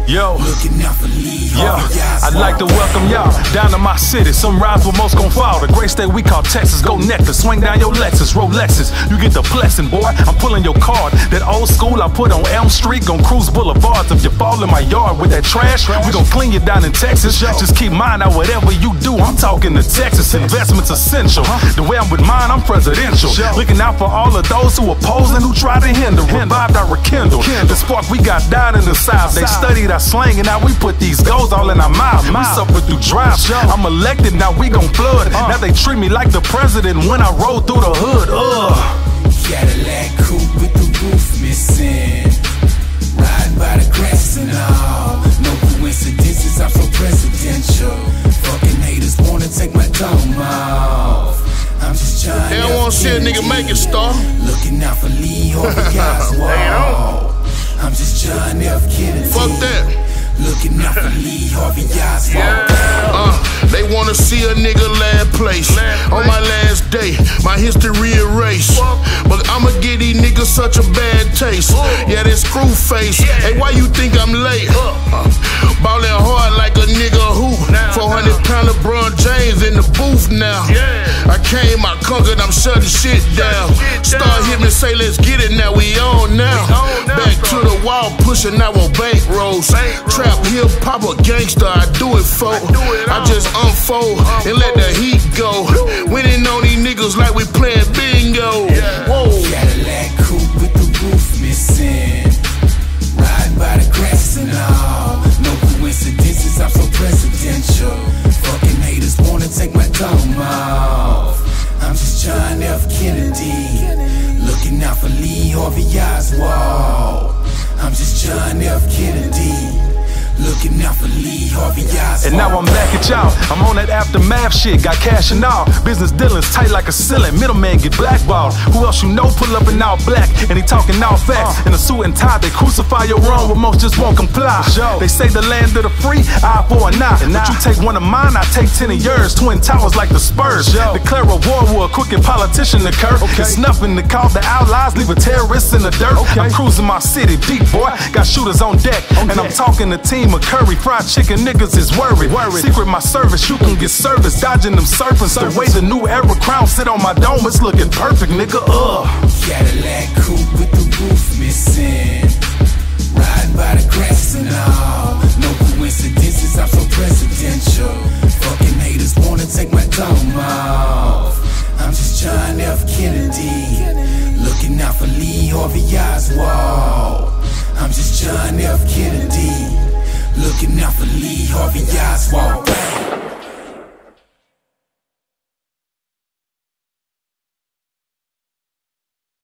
Yo, looking out for Lee. Yeah, I'd like to welcome y'all down to my city. Some rides where most gon' fall. The great state we call Texas. Go Nectar, swing down your Lexus, Rolexes. You get the blessing, boy. I'm pulling your card. That old school I put on Elm Street, gon' cruise boulevards. If you fall in my yard with that trash, we gon' clean you down in Texas. Just keep mine out whatever you do. I'm talking to Texas. Investments essential. The way I'm with mine, I'm presidential. Looking out for all of those who oppose and who try to hinder. Revived, I rekindle. The spark we got down in the South. They studied our slang and now we put these goals all in our mouth. We suffer through drought. I'm elected, now we gon' flood. Now they treat me like the president when I roll through the hood. Cadillac coupe with the roof missing. Riding by the grass and all. No coincidences, I'm so presidential. Fucking haters wanna take my dome off. I'm just trying. They don't wanna see a nigga make it, star. Looking out for Lee Harvey Oswald. I'm just John F. Kennedy. Fuck that. Looking out for Lee Harvey Oswald. They wanna see a nigga last place. On my last day, my history erased. But I'ma give these niggas such a bad taste. Yeah, that screw face. Hey, why you think I'm late? Ballin' hard like a nigga who 400-pound LeBron James in the booth now. I came, I conquered, I'm shutting shit down. Star hit me, say let's get it now, we on now. Back to the wall, pushing out on bankrolls. Trap, hip hop, a gangster, I do it for. I just unfold and let the heat go. Winning on these niggas like we playing bingo. Whoa. Cadillac coupe with the roof missing. Riding by the grass and all. No coincidences, I'm so presidential. Fucking haters wanna take my dome off. I'm just John F. Kennedy. Looking out for Lee Harvey Oswald. I'm just John F. Kennedy. Looking out for Lee Harvey Oswald. And now I'm back at y'all. I'm on that aftermath shit. Got cash and all. Business dealings tight like a ceiling. Middleman get blackballed. Who else you know pull up in all black and he talking all facts. In a suit and tie, they crucify your wrong, but most just won't comply. They say the land of the free, eye for an eye. But you take one of mine, I take 10 of yours. Twin towers like the Spurs. Declare a war with a crooked politician occur. It's nothing to call the outlaws, leave a terrorist in the dirt. I'm cruising my city deep, boy. Got shooters on deck. And I'm talking to team Curry, fried chicken, niggas is worried. Secret my service, you can get service. Dodging them serpents. The way the new era crown sit on my dome, it's looking perfect, nigga. Cadillac coupe with the roof missing. Riding by the grass and all. No coincidences, I'm so presidential. Fucking haters wanna take my dome off. I'm just John F. Kennedy. Looking out for Lee Harvey Oswald. I'm just John F. Kennedy. Looking out for Lee Harvey Oswald.